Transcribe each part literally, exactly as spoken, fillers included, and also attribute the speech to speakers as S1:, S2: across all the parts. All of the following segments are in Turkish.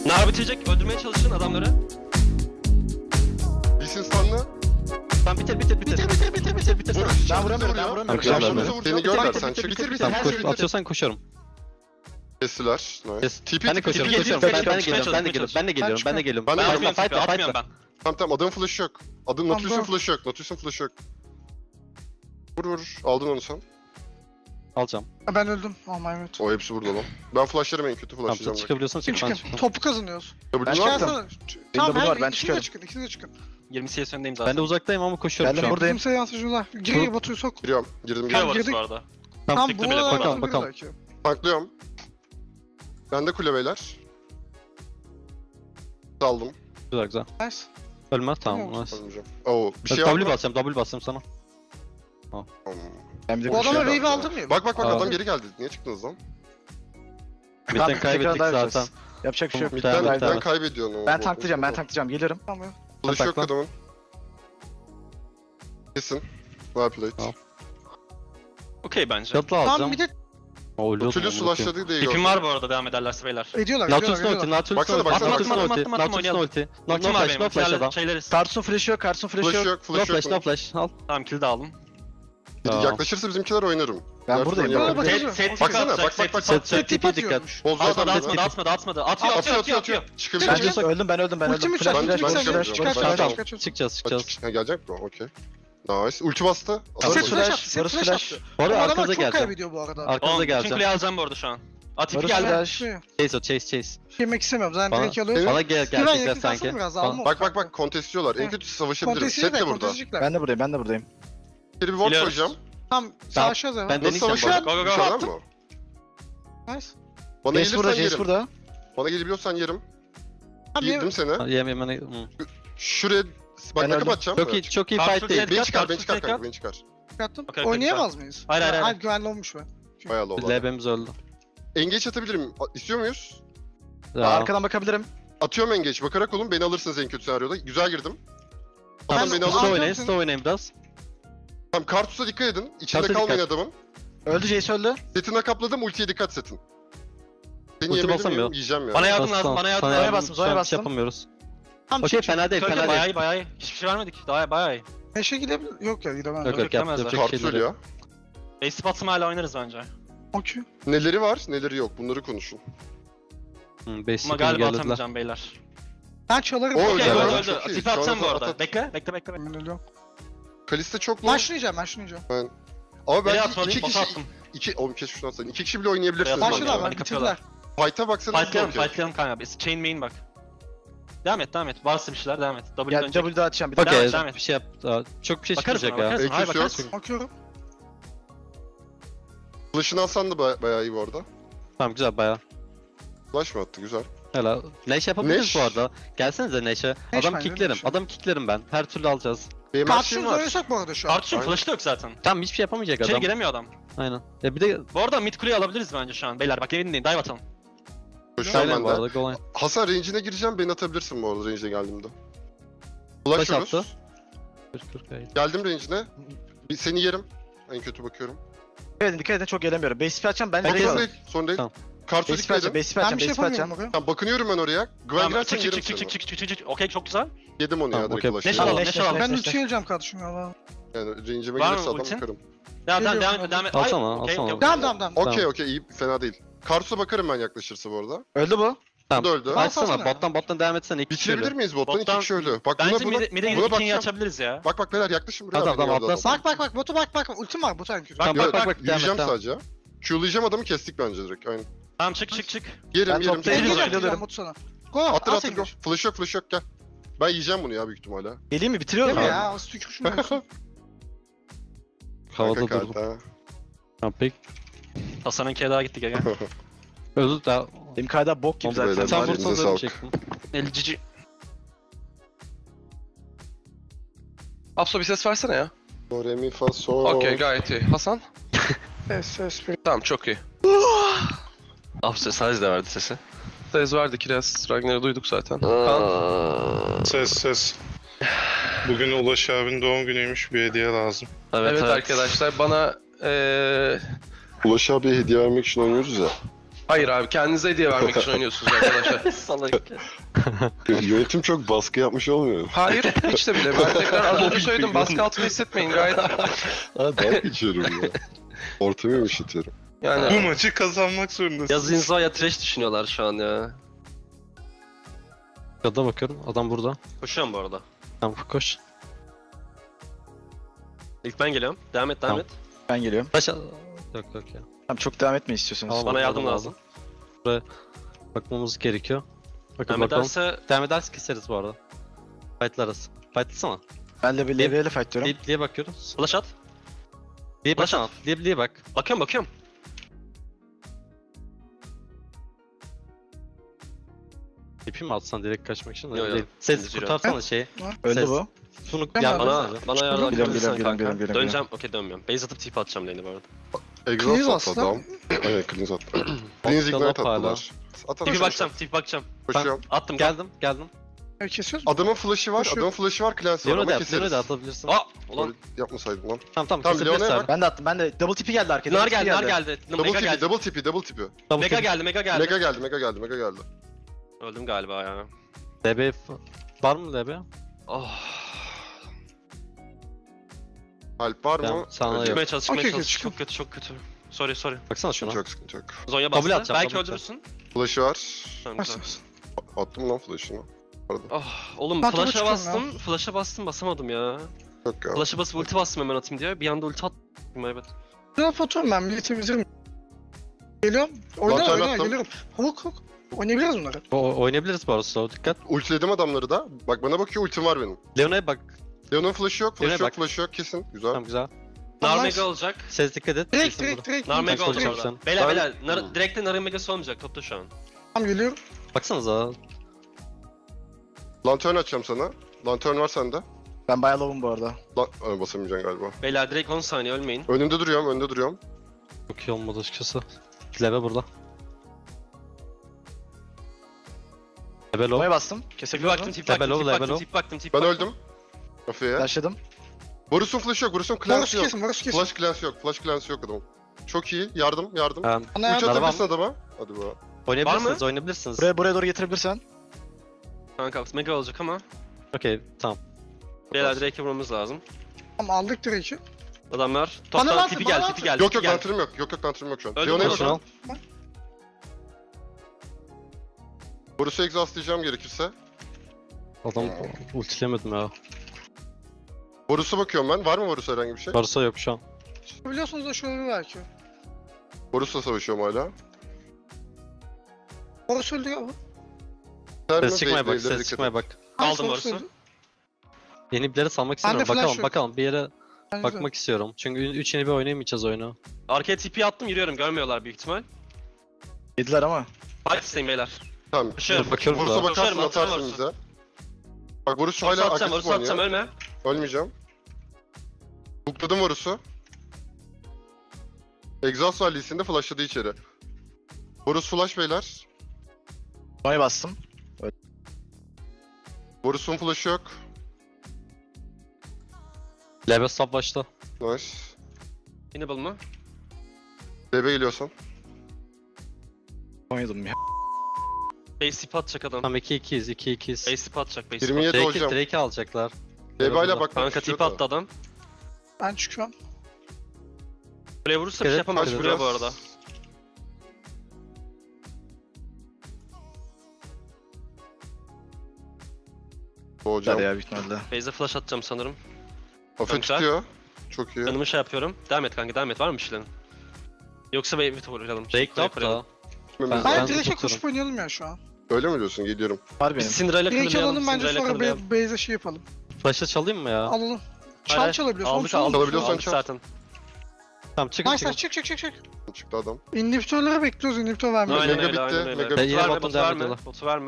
S1: Nar bitecek, öldürmeye çalışın adamları.
S2: Bilsin stun'la.
S1: Tamam bitir bitir bitir. Bitir bitir bitir bitir bitir.
S2: Vur.
S3: Ben vuramıyorum, ben vuramıyorum.
S2: Şansımıza vur. Seni görürler sen çık.
S1: bitir bitir.
S3: Tamam,
S1: Her
S3: koş,
S1: şey
S3: atıyorsan koşarım.
S2: Kestiler. Nice.
S3: Kes.
S2: T P
S3: Ben de
S2: T P
S3: koşuyorum,
S2: T P.
S3: koşuyorum.
S1: Gel,
S3: Ben,
S1: gel,
S3: ben de
S1: gel,
S3: geliyorum, ben de geliyorum, ben de geliyorum, ben de geliyorum.
S2: Ben de
S1: Atmıyorum
S2: geliyorum.
S1: ben, atmıyorum ben.
S2: Tamam tamam adamın flash'ı yok. Adım
S4: Tamam,
S2: Nautilus'un
S4: tamam.
S2: flash'ı yok. Nautilus'un flash'ı yok. Vur vur. Aldın onu sen.
S3: Alacağım.
S4: Ben öldüm. Oh my god.
S2: O hepsi burada lan. Ben flash'larım en kötü
S3: Tamam,
S2: flash'layacağım.
S3: çıkabiliyorsan çık, ben
S4: Çıkın.
S3: çıkıyorum.
S4: Topu kazanıyoruz.
S2: W'nu
S3: Ben
S2: attım.
S3: çıkardım.
S4: Gelsene.
S3: Benim
S4: Tamam
S3: de bu var,
S4: her
S3: ben
S4: ikiniz de
S3: çıkıyorum.
S4: çıkın. İkiniz de çıkın.
S1: yirmi C S öndeyim zaten.
S3: Ben de uzaktayım ama koşuyorum
S5: Geldim
S3: şu an.
S5: buradayım.
S4: Kimse yansıcılar. Gir Batu'yu sok.
S2: Giriyorum. Girdim
S1: Köy
S2: girdim.
S1: var
S4: girdik.
S1: bu arada.
S3: Tamam,
S4: Tam
S1: tıktı
S4: bu
S1: bile,
S4: arada
S3: bakalım,
S4: atabilir
S3: bakalım.
S4: belki.
S2: Tanklıyorum. Ben de kule beyler. Saldım.
S3: Güzel güzel.
S4: Nice.
S3: Ölmez, tamam.
S4: Tamam.
S3: Nice.
S2: Almayacağım. Oo bir şey var
S3: W
S2: mı?
S3: basacağım, W basacağım sana.
S2: Hmm.
S5: Ben bir de
S4: Bu adama
S5: koşuyorum.
S4: wave aldım mı?
S2: Bak bak bak
S3: Aa.
S2: adam geri geldi. Niye çıktınız lan?
S3: Midden
S5: tekrar
S3: kaybettik
S5: daha
S3: zaten.
S5: yapacağız. Yapacak bir şey yok.
S3: Tamam,
S2: Midden,
S3: Devam et,
S2: midden
S3: devam et.
S2: kaybediyorsun ama.
S5: Ben tanklayacağım, ben tanklayacağım. Gelirim.
S4: Tamam.
S2: Flash yok
S3: Takla.
S2: adamın. Kesin. Well played.
S3: Tamam.
S1: Okey bence.
S3: Shuttle
S4: Tamam
S3: alacağım.
S4: bir de
S3: O ölüyordum.
S2: Nautilus flash'ladı diye
S1: İpim
S2: gördüm.
S1: var bu arada devam ederlerse beyler.
S4: ediyorlar.
S3: Nautilus
S4: ediyorlar,
S3: ulti,
S4: ediyorlar.
S3: Nautilus
S2: Baksana,
S3: ulti,
S2: baksana,
S3: Nautilus
S1: baksana.
S3: ulti,
S1: Atma, atma, atma,
S3: Nautilus
S1: oynayalım.
S3: ulti. No
S1: Ultim
S3: no
S1: var
S3: flash,
S1: benim.
S3: no flash
S1: Şeyler-
S3: adam.
S1: Şeyleriz.
S5: Karsun flash yok, Karsun flash
S2: Flash
S5: yok.
S2: yok,
S3: No
S2: flash
S3: flash,
S2: yok.
S3: no flash. Al.
S1: Tamam kill de aldım.
S3: Tamam.
S2: Yaklaşırsa bizimkiler oynarım.
S5: Ben
S2: Diğer
S5: buradayım,
S2: türlü
S4: ben
S2: oynayamam.
S4: buradayım.
S1: Set, set
S2: Baksana,
S1: atacak,
S2: bak,
S1: set
S2: bak,
S1: tip
S3: Set set
S4: Tip
S3: tipi
S4: atıyor.
S3: dikkat.
S2: Bozdu
S1: Atmadı
S2: adam
S1: atmadı
S2: ya.
S1: atmadı atmadı. Atıyor
S2: Atıyor
S1: atıyor
S2: atıyor
S1: atıyor.
S2: atıyor. Çıkabilir
S4: Çık,
S2: misin?
S4: çık.
S5: Öldüm, ben öldüm, ben öldüm.
S4: Ultimi
S5: Flash,
S4: çak,
S2: ben-
S5: flash,
S4: ultimi
S2: ben
S5: flash,
S4: çak.
S2: çıkamıyorum.
S5: flash.
S4: Çıkar,
S2: Ben
S4: çıkar,
S2: çıkamam.
S4: çıkar, çıkar.
S3: Çıkacağız,
S2: Ha,
S3: çıkacağız.
S2: çık- ha, gelecek mi? Okey. Nice. Ulti bastı.
S5: Set
S4: Set
S2: Adam
S4: flash
S5: flash,
S4: attı, set
S5: Varus
S4: flash
S5: flash.
S4: attı.
S3: Bu arada
S4: Bu adamlar
S3: arkanıza
S4: çok
S3: geleceğim.
S4: kaybediyor bu arada.
S3: Arkanıza
S1: Oğlum bütün
S3: geleceğim.
S1: kuleyi alacağım bu arada şu an. Atipi
S5: Varus
S1: geldi.
S5: flash.
S4: Şey,
S3: Chase o, chase, chase.
S4: yemek istemiyorum. Zaten
S3: Bana-
S4: direkt alıyoruz.
S3: Bana gel,
S4: Güven
S3: gelecekler
S4: yakın kalsın
S3: sanki.
S4: biraz,
S3: Bana-
S4: alma.
S2: Bak bak bak kontestiyorlar. En kötüsü savaşabilirim.
S4: Kontesici
S2: Set de
S4: de,
S2: burada.
S4: kontesicikler.
S5: Ben de buradayım, ben de buradayım.
S2: Bir ward
S1: Biliyoruz.
S2: koyacağım.
S4: Tam savaşacağız ya.
S3: Ben
S2: Nasıl
S3: deneyeceğim
S2: savaşıyor?
S3: bak.
S1: Go, go, go.
S2: Bir şey var
S4: Attım.
S2: mı?
S4: Nice.
S2: Bana
S5: Jace burada,
S2: gelirsen
S5: Jace
S2: yerim.
S5: burada.
S2: Bana gelebiliyorsan yerim.
S4: Tamam,
S2: Yedim seni.
S3: Yem yemene... Hı.
S2: Şuraya bak
S5: Ben
S2: nakıp
S5: öldüm.
S2: atacağım.
S3: Çok iyi, çok iyi
S1: Karşı
S3: fight değil.
S1: Jet
S2: Beni
S1: kat,
S2: çıkar,
S1: karşı
S2: beni çıkar
S1: jet
S2: kanka,
S1: kat.
S2: beni çıkar.
S4: Çıkarttım.
S1: Okey, okey,
S4: Oynayamaz mıyız?
S1: Hayır, hayır, hayır.
S4: Ay güvenli olmuş be.
S2: Bayağı low.
S3: L B'miz öldü.
S2: Engage atabilirim. A- İstiyor muyuz?
S3: Ya.
S5: Arkadan bakabilirim.
S2: Atıyorum engage. Bakarak olun beni alırsınız en kötü senaryoda. Güzel girdim. Adam
S4: Ben-
S2: beni
S4: Aa,
S2: alır.
S3: Slow
S4: Arkadan-
S3: oynayın, slow oynayın biraz.
S2: Tamam Kartus'a dikkat edin. İçinde
S3: Kartus'a
S2: kalmayın
S3: dikkat.
S2: adamın.
S5: Öldü, Jace öldü.
S2: Setine kapladım. Ultiye dikkat setin. Seni
S3: Ulti
S2: yemedim
S3: basamıyor.
S2: miyim? Yiyeceğim ya.
S1: Bana yardım
S3: Aslan,
S1: lazım, bana yardım
S3: sana
S1: lazım.
S5: Zonya bastım,
S3: şu an
S5: Zonya
S3: hiç
S5: bastım.
S3: yapamıyoruz.
S4: Tam
S3: Okey,
S4: çık, çık.
S3: fena değil,
S1: Köy,
S3: fena
S1: köy,
S3: değil.
S1: bayağı iyi, bayağı iyi. Hiçbir şey vermedik. Daha bayağı iyi.
S4: Beşe gidebilir. Yok ya gidemez.
S3: Yok yok,
S1: Yemezler.
S3: yapacak
S2: Kartus
S3: şeyleri
S2: ölüyor.
S3: yok.
S1: Base batsam hala oynarız bence.
S4: Okey.
S2: Neleri var, neleri yok. Bunları konuşun.
S3: Hı, beş
S1: Ama
S3: sıkıntı
S1: galiba
S3: geldiler.
S1: atamayacağım beyler.
S4: Ben çalarım.
S2: O
S1: Okey
S2: öldü,
S1: öldü
S2: evet,
S1: öldü.
S2: çok iyi.
S1: Atipi
S2: Şu an
S1: atacağım bu
S2: at,
S1: arada.
S2: at.
S1: Bekle, bekle, bekle. bekle.
S4: Ben ölüyorum.
S2: Kaliste çok low.
S4: Ben şunlayacağım, ben şunlayacağım.
S2: Ama
S1: Nereye
S2: belki
S1: atmalıyım?
S2: iki
S1: Bota
S2: kişi...
S1: attım.
S2: İki... Oğlum keşke şunu atsaydın. İki kişi bile oynayabilirsiniz.
S1: Tamam,
S4: Başladılar
S1: tamam.
S4: bak,
S1: Hadi
S4: bitirdiler.
S2: Fight'a baksana.
S1: Fightlayalım,
S2: okey.
S1: fightlayalım kanka. Biz chain main bak. Devam et, devam et. Varsa bir şeyler devam et. W
S5: Gel,
S1: dönecek.
S5: W daha atacağım bir daha.
S1: Devam
S3: Okey,
S1: et, devam et.
S3: bir şey yap. Aa, çok bir şey
S1: Bakarız
S3: çıkmayacak
S1: ona,
S3: ya.
S1: bakarız. Hayır,
S2: Eküs yok.
S1: bakarız.
S4: Bakıyorum.
S2: Flash'ını alsan da baya- bayağı iyi bu arada.
S3: Tamam güzel bayağı.
S2: Flash mı attı? Güzel.
S3: Helal. Neş yapabiliriz
S2: Neş.
S3: bu arada. Gelsenize Neş'e.
S4: Neş
S3: Adam
S4: bence,
S3: kicklerim.
S4: Neş.
S3: Adam kicklerim ben. Her türlü alacağız.
S2: Benim her
S4: Kartuşu
S2: şeyim var.
S4: oynasak bu arada şu an.
S1: Kartuşun
S2: Aynen.
S1: flash'ı da yok zaten.
S3: Tamam hiçbir şey yapamayacak
S1: İçeri
S3: adam.
S1: giremiyor adam.
S3: Aynen. Ya bir de
S1: Bu arada mid kuleyi alabiliriz bence şu an. Beyler bak emin değil. Dive atalım.
S2: Koşuyorum
S3: Aynen bu
S2: ben de.
S3: arada golay.
S2: Hasan range'ine gireceğim. Beni atabilirsin bu arada range'e geldiğimde. Flash
S3: Flash
S2: Varus.
S3: attı. kırk kırk ayı.
S2: Geldim range'ine. Bir seni yerim. En kötü bakıyorum.
S5: Dikkat edin, dikkat edin, çok gelemiyorum. Base spell atacağım, ben
S2: Bak
S5: direkt
S2: sorun
S5: alırım.
S2: değil. Sorun değil.
S3: Tamam.
S2: Kartu'ya
S5: Base spell
S2: dikkat
S5: atacağım,
S2: edin.
S5: base spell
S4: Ben
S5: atacağım,
S4: bir şey
S5: base spell
S4: yapamıyorum
S5: atacağım.
S4: bakıyorum.
S2: Tamam bakınıyorum ben oraya. Güven
S1: Tamam,
S2: girersen
S1: çık çık
S2: yerim
S1: çık
S2: seni.
S1: çık çık çık çık çık. Okey çok güzel.
S2: Yedim onu
S3: Tamam,
S2: ya direkt
S3: okey.
S2: flash'ı.
S1: Neş
S5: Tamam,
S1: alalım,
S5: neş,
S1: neş
S5: neş,
S1: alalım.
S4: Ben
S5: neş,
S4: ulti alacağım kardeşim ya.
S2: Yani range'ime
S1: Var mı
S2: gelirse adam
S1: ultin?
S2: bakarım.
S1: Devam devam
S4: Geliyorum
S1: devam et devam et.
S3: Alsana,
S1: Ay, okey,
S3: alsana.
S1: okey.
S4: Devam devam devam.
S2: Okey okey iyi fena değil. Karsu'ya bakarım ben yaklaşırsa bu arada.
S5: Öldü bu.
S2: Bu da öldü.
S4: Ben-
S3: Açsana
S4: Alsana.
S3: bottan bottan devam etsene. İki kişi
S2: Bitirebilir
S3: öyle.
S2: miyiz bottan? İki
S1: Bottan-
S2: kişi öldü. Bak buna
S1: Bence
S2: buna,
S1: mid'e mid'e
S2: buna
S1: gidip ikiyi
S2: bakacağım.
S1: açabiliriz ya.
S2: Bak bak beyler yaklaşın buraya.
S3: Tamam,
S2: beni
S3: tamam,
S2: gördü
S3: atlasın.
S2: adam.
S4: Bak bak bak Batu bak bak bak ultim var Batu en kötü.
S1: Bak,
S2: Yo,
S3: bak bak bak devam et
S2: yürüyeceğim
S3: devam.
S2: sadece. Q'layacağım adamı kestik bence direkt. Aynen.
S1: Tamam çık çık çık.
S2: Yerim
S5: Ben
S2: yerim.
S5: topta
S4: Ben
S5: Geliyorum,
S4: geliyorum
S5: geliyorum.
S4: geliyorum Batu sana. Go
S2: Attır
S4: at
S2: attır go.
S4: engage.
S2: Flash yok flash yok gel. Ben yiyeceğim bunu ya büyük ihtimalle.
S5: Geleyim mi? Bitiriyorum
S4: Değil mi
S5: ya.
S4: ya? Az tükürüşüm diyorsun.
S3: Havada
S2: Kanka
S3: durdum.
S2: kaldı, ha.
S3: Tamam pek.
S1: Hasan'ın kere daha gittik aga.
S3: Özür daha.
S5: Benim kayda bok gibi
S2: Oldu
S5: zaten.
S2: beyler.
S3: Sen
S2: Elinize
S3: vursan
S2: sağlık.
S3: zaten çektim.
S1: El cici.
S6: Apso bir ses versene ya.
S2: Do re mi fa sol.
S6: Okey gayet iyi. Hasan?
S4: Ses ses bir.
S6: Tamam çok iyi.
S1: Apso sadece de verdi sesi.
S6: Ses verdi Kiraz. Ragnar'ı duyduk zaten. Kaan?
S7: Ses ses. Bugün Ulaş abinin doğum günüymüş, bir hediye lazım.
S6: Evet, arkadaşlar bana eee
S2: Ulaş abiye hediye vermek için oynuyoruz ya.
S6: Hayır abi kendinize hediye vermek için oynuyorsunuz arkadaşlar.
S1: Salak.
S8: Yönetim çok baskı yapmış olmuyor mu?
S6: Hayır hiç de bile. Ben tekrar az önce söyledim baskı altında hissetmeyin gayet.
S8: Ha dalga geçiyorum ya. Ortamı yumuşatıyorum.
S7: Bu
S6: Yani
S7: maçı kazanmak zorundasın.
S1: Yaz Inza'ya trash düşünüyorlar şu an ya.
S3: Yolda bakıyorum. Adam burada.
S1: Koşuyorum bu arada.
S3: Tamam koş.
S1: İlk ben geliyorum. Devam et, devam
S3: Tamam.
S1: et.
S5: Ben geliyorum.
S3: Taş al. Yok yok ya.
S5: Tamam çok devam etmeyi istiyorsanız.
S3: Tamam.
S1: Bana yardım
S3: Aldım,
S1: lazım.
S3: Bakmamız gerekiyor. Bakın
S1: Devam
S3: bakalım.
S1: ederse
S3: Devam ederse keseriz bu arada. Fightlarız. Fightlasana.
S5: Ben de bir
S3: Lep-
S5: level'e fight diyorum.
S3: Liye bakıyoruz.
S1: flash at.
S3: Liye
S1: Flash
S3: baksana. Liye liye bak.
S1: Bakıyorum, bakıyorum.
S3: İpi mi atsan direkt kaçmak için?
S1: Yo,
S3: Öyle
S1: yo.
S3: değil. Ses
S1: Dümdüz
S3: kurtarsana şeyi.
S5: Öldü
S3: Ses.
S5: bu.
S3: Şunu
S4: Ben
S3: yardım
S1: Bana,
S3: etsene.
S1: bana yardım
S5: Biliyorum,
S1: edebilirsen
S5: biliyorum,
S1: kanka.
S5: biliyorum, biliyorum,
S1: Döneceğim, okey dönmüyorum. Base atıp tip atacağım lane'e bu arada.
S2: Exhaust
S4: Cleanse
S2: attı
S4: aslında.
S2: adam. Aynen cleanse attı. Cleanse
S3: Baskala
S2: ignite
S3: hala.
S2: attılar. At at
S1: Tipi
S2: at.
S1: bakacağım, tip bakacağım.
S2: Koşuyorum.
S1: Attım, gel.
S3: Geldim geldim.
S4: Evet, kesiyoruz.
S2: Adamın flash'ı var,
S4: Koşuyor.
S2: adamın flash'ı var, cleanse var
S3: Leon'a
S2: ama
S3: da at.
S2: keseriz.
S3: Leon'a da atabilirsin.
S1: Aa! Ulan.
S2: Böyle yapmasaydın lan.
S3: Tamam tamam
S2: Tamam,
S3: kesebilirsin
S2: Leon'a
S3: abi.
S2: bak.
S5: Ben de attım. Ben de double tipi geldi arkaya.
S1: Nar
S5: double tipi
S1: geldi, nar geldi.
S2: Double
S1: Mega
S2: tipi,
S1: geldi.
S2: double tipi, double tipi.
S3: Double
S1: Mega
S3: kill.
S1: geldi, mega geldi.
S2: Mega geldi, mega geldi, mega geldi.
S1: Öldüm galiba ya.
S3: D B f- var mı D B?
S1: Oh.
S2: Alp var
S3: Tamam,
S2: mı?
S3: sana
S2: Öyle.
S3: yok.
S1: Çıkmaya çalış, çıkmaya
S4: Okey,
S1: çalış.
S4: çıkın.
S1: Çok kötü, çok kötü. Sorry, sorry.
S3: Baksana
S2: Sıkıntı
S3: şuna.
S2: yok, sıkıntı yok.
S1: Zonya
S3: Double
S1: bastı.
S3: atacağım,
S1: Belki
S3: double
S1: öldürürsün.
S2: Flash'ı var.
S1: Tamam, güzel.
S4: Bas.
S2: Attım lan flash'ını. Pardon.
S1: Oh, oğlum
S4: Ben topa
S1: flash'a
S4: çıkıyorum
S1: bastım, flash'a bastım basamadım ya.
S2: Yok ya.
S1: Flash'a basıp ulti bastım hemen atayım diye. Bir anda ulti attım, evet.
S4: Güzel fotoğraf ben bir temizlerim. Geliyorum. Oyna
S2: Lantern
S4: oyna
S2: attım.
S4: geliyorum. Hook hook. Oynayabiliriz bunları.
S3: O oynayabiliriz bu arada slow dikkat.
S2: Ultiledim adamları da. Bak bana bakıyor, ultim var benim.
S3: Leona'ya bak.
S2: Leon'un flash'ı yok, flash'ı
S3: Leon'a
S2: yok,
S3: bak.
S2: flash'ı yok. Kesin. Güzel.
S3: Tamam güzel.
S1: Nar
S4: Nice.
S1: mega olacak.
S3: Ses dikkat et.
S4: Direkt
S3: Kesin
S4: direkt
S3: burada.
S4: direkt.
S1: Nar mega
S3: Kaç
S1: olacak
S3: olacak
S1: orada.
S3: sen?
S1: Beyler
S2: Ben-
S1: beyler, nar,
S2: Hmm.
S1: direkte narın megası olmayacak topta şu an.
S4: Tamam geliyorum.
S3: Baksanıza.
S2: Lantern açacağım sana. Lantern var sende.
S5: Ben bayağı low'um bu arada.
S2: Lan Ay, basamayacaksın galiba.
S1: Beyler direkt on saniye ölmeyin.
S2: Önünde duruyorum, önünde duruyorum.
S3: Çok iyi olmadı açıkçası. Leve burada. Leve low.
S5: Low'ya bastım.
S1: Tip
S5: Kesebiliyor
S1: baktım,
S5: musun?
S1: tip baktım,
S3: Level
S1: tip
S3: o,
S1: baktım,
S3: level o.
S1: tip baktım, tip
S2: Ben
S1: baktım.
S2: öldüm. Kafaya.
S5: Flash'ladım.
S2: Borus'un flash'ı yok, Borus'un
S4: Varus
S2: cleanse'ı yok.
S4: kesin, Varus kesin.
S2: Flash cleanse yok, flash cleanse yok adamın. Çok iyi, yardım, yardım.
S3: Ha,
S4: Bana
S2: Uç
S4: yardım.
S3: Arabam.
S2: atabilirsin adama. Hadi bu.
S3: oynayabilirsiniz oynayabilirsiniz.
S5: Buraya buraya doğru getirebilirsen.
S1: Kanka mega olacak ama.
S3: Okey tamam.
S1: Beyler direkte vurmamız lazım.
S4: Tamam aldık direk'i.
S1: Adamlar
S4: Bana
S1: toptan
S4: lazım,
S1: tipi
S4: bana
S1: geldi,
S4: lazım.
S1: tipi geldi.
S2: Yok
S1: tipi
S2: yok,
S1: geldi.
S2: lanternım yok. Yok yok, lanternım yok şu an.
S1: Öldü
S2: Leon'a
S1: mü?
S2: bakıyorum.
S3: Şunu al.
S2: Borus'u exhaustlayacağım gerekirse.
S3: Adam ultilemedim ya.
S2: Borus'a bakıyorum ben. Var mı Borus'a herhangi bir şey?
S3: Varsa yok şu an.
S4: Biliyorsunuz da şöyle belki.
S2: Borus'la savaşıyorum hala.
S4: Varus öldü ya bu.
S2: Sen mi?
S3: Ses çıkmaya
S2: Değil,
S3: bak,
S2: değil,
S3: ses
S2: dikkat
S3: çıkmaya
S2: et.
S3: bak.
S1: Aldım
S4: Varus
S1: Varus'u.
S4: öldü.
S3: Yeni ipleri salmak
S4: Bende
S3: istiyorum.
S4: flash
S3: Bakalım
S4: yok.
S3: bakalım bir yere
S4: Bence de.
S3: bakmak istiyorum. Çünkü üç yeni bir oynayamayacağız oyunu.
S1: Arkaya tipi attım, yürüyorum. Görmüyorlar büyük ihtimal.
S5: Yediler ama.
S1: Fight isteyin beyler.
S2: Tamam.
S1: Koşuyorum.
S3: Bakıyorum
S2: Borus'a
S3: da.
S2: bakarsın,
S1: Koşuyorum,
S2: atarsın
S1: atarım
S2: bize. Bak Borus
S1: Varus'u
S2: hala
S1: atacağım,
S2: agresif
S1: Varus'u atacağım,
S2: oynuyor.
S1: ölme.
S2: Ölmeyeceğim. Hook'ladım Borus'u. Exhaust var Lee'sinde, flashladı içeri. Borus flash beyler.
S5: Low'ya bastım.
S2: Borus'un flash'ı yok.
S3: Leve sub başta.
S2: Nice.
S1: Enable mı?
S2: B B geliyorsan.
S5: Oynadım ya.
S1: Base tip atacak adam.
S3: Tam iki ikiyiz iki ikiyiz.
S1: Base tip atacak, base tip
S2: yirmi yedi
S1: atacak.
S3: Drake'i
S2: hocam.
S3: Drake'i alacaklar.
S2: B B ile
S3: burada.
S2: bakmak
S1: Kanka
S2: istiyor
S1: tip
S2: da.
S1: attı adam.
S4: Ben çıkıyorum.
S1: Buraya vurursa bir şey
S3: Evet,
S1: yapamaz
S2: kaç
S1: buraya bu
S2: biraz?
S1: arada.
S2: Hocam.
S5: Hadi ya büyük ihtimalle.
S1: Base'e flash atacağım sanırım.
S2: Hafif
S1: Güzel.
S2: tutuyor. Çok iyi.
S1: Yanımı şey yapıyorum. Devam et kanka, devam et. Var mı bir şeylerin? Yoksa bir evet vuralım.
S3: Drake ne yaptı?
S1: Vuralım.
S2: Gitmemiz
S3: Ben-
S4: Ben
S2: lazım.
S4: direk'e
S3: tutuyorum.
S4: koşup oynayalım ya şu an.
S2: Öyle mi diyorsun? Geliyorum.
S5: Var
S1: Biz
S5: benim.
S1: Syndra'yla
S4: Direk'i
S1: kılılayalım.
S4: alalım bence
S1: Syndra'yla
S4: sonra
S1: kılılayalım.
S4: be- base'e şey yapalım.
S3: Flash'ı çalayım mı ya?
S4: Alalım. Çal
S1: Hayır,
S4: çalabiliyorsun.
S1: Aldık
S4: Oğlum,
S1: aldık.
S2: Alabiliyorsan
S1: Aldık
S2: çal.
S1: zaten.
S3: Tamam çıkın
S4: Nice
S3: çıkın.
S4: nice çık çık çık çık.
S2: Çıktı adam.
S4: İnhibitörleri bekliyoruz, inhibitör vermiyor.
S1: Aynen
S2: Mega
S1: öyle,
S2: bitti,
S1: aynen öyle.
S2: mega
S1: Botu
S2: bitti.
S3: Yine
S1: verme,
S3: bottom
S1: botu
S3: devam
S1: verme,
S3: ediyorlar.
S1: botu verme.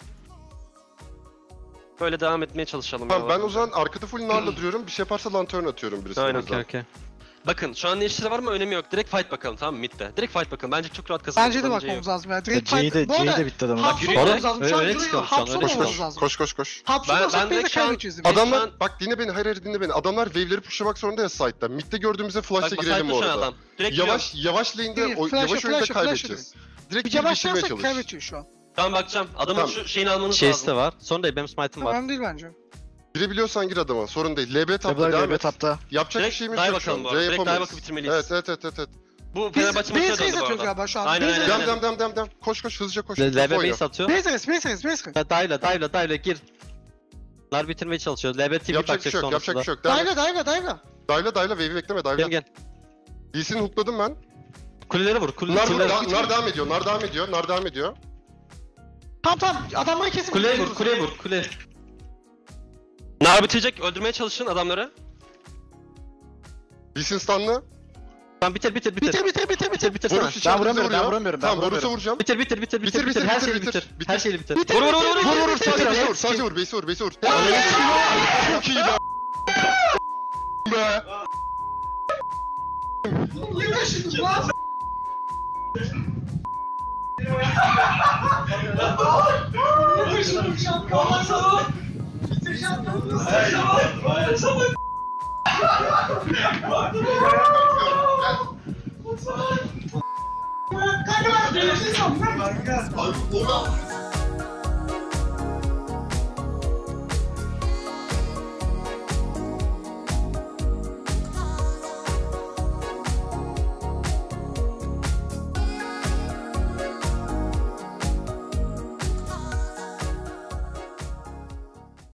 S1: Böyle devam etmeye çalışalım.
S2: Tamam
S1: ya.
S2: ben o zaman arkada full narla duruyorum. Bir şey yaparsa lantern atıyorum birisi.
S1: Aynen,
S3: Okey okey.
S1: Bakın şu an neşteri var mı önemi yok. Direkt fight bakalım, tamam mı midde. Direkt fight bakalım. Bence çok rahat kazanırız.
S4: Bence de
S1: Bence
S4: bakmamız
S1: yok.
S4: lazım ya. Direkt
S5: C'yi de,
S4: fight. Bu
S5: C'yi
S4: arada
S5: de bitti adamın.
S4: Hapson
S1: yürüyün.
S4: olmamız lazım. Şu an
S3: Öyle
S4: duruyor.
S3: çıkalım şu an,
S4: Hapson
S3: öyle
S4: olmamız
S3: çıkalım.
S4: lazım.
S2: Koş koş koş.
S4: Hapson
S1: Ben-
S4: olsak
S1: ben
S4: biz de
S1: direkt şu an-
S4: kaybedeceğiz.
S1: Adam-
S2: Adamlar
S1: şu an-
S2: bak dinle beni, hayır hayır dinle beni. Adamlar wave'leri pushlamak zorunda ya side'da. Mid'de gördüğümüzde flash'la
S1: Bak,
S2: girelim
S1: side
S2: bu
S1: push
S2: arada.
S1: adam. Direkt
S2: Yavaş yavaş lane'de
S4: Değil,
S2: o,
S4: flash
S2: yavaş
S4: yok,
S2: oyunda
S4: flash yok, flash
S2: kaybedeceğiz. Direkt
S4: Bir
S2: kill geçirmeye
S4: başlarsak
S2: çalış.
S4: kaybediyor şu an.
S1: Tamam bakacağım. Adamın
S2: Tamam.
S1: şu şeyini almanız
S3: Chase de
S1: lazım.
S3: var. Sonra da benim smite'ım var.
S4: Tamam değil bence.
S2: Girebiliyorsan gir adama. Sorun değil. L B tapta
S5: Tablar
S2: devam
S5: L B
S2: et.
S5: tapta.
S2: Yapacak bir
S1: Direkt
S2: şeyimiz
S1: dive
S2: yok şu
S1: bakalım
S2: an.
S1: bu
S2: C
S1: arada. Direkt dive
S2: yapamayız.
S1: bakıp bitirmeliyiz.
S2: Evet evet evet evet. evet.
S1: Bu
S4: Biz
S1: Fenerbahçe
S4: base
S1: maçına
S4: race
S1: döndü bu
S4: atıyoruz
S1: arada.
S4: galiba şu an.
S1: Aynen,
S4: Base
S1: aynen,
S4: race-
S2: Dem dem dem dem dem. Koş koş hızlıca koş.
S3: L
S2: Hızlı
S3: B
S2: oyna.
S3: base atıyor.
S4: Base race, base race, base race.
S3: Dive'la dive'la dive'la gir. Lar bitirmeye çalışıyor. L B T V
S2: Yapacak bir
S3: bakacak
S2: şey yok. Yapacak bir
S3: sonrasında.
S2: şey yok. Devam et.
S4: Dayla, dayla, dayla.
S2: Dayla dayla wave'i bekleme.
S3: Gel
S2: Dayla.
S3: gel.
S2: Lee'sini hookladım ben.
S3: Kuleleri vur. Kule,
S2: Nar,
S3: kuleleri
S2: nar, nar devam ediyor. Nar devam ediyor. Nar devam ediyor.
S4: Tamam tamam, adamları kesin.
S3: Kuleye vur. Kuleye vur. Kule.
S1: Nar bitirecek. Öldürmeye çalışın adamları.
S2: Lee'sin stun'lı.
S3: Tamam bitir bitir bitir.
S4: Bitir, bitir, bitir, bitir.
S3: bitir sana.
S2: Varus içeride
S5: vuramıyorum, ben
S2: vuruyor.
S5: vuramıyorum, ben
S2: Tamam Varus'a
S5: vuramıyorum.
S2: vuracağım.
S3: Bitir bitir bitir bitir
S2: Bitir,
S3: bitir.
S2: bitir,
S3: Her
S2: bitir,
S3: şeyi
S2: bitir,
S3: bitir.
S2: bitir.
S3: Her şeyi bitir.
S1: Vur vur vur vur.
S2: Vur vur vur.
S3: bitir,
S2: Sadece
S3: bitir.
S2: vur. Sadece vur. Base'e vur. Base'e vur. Çok iyi lan. Be.
S9: Kanka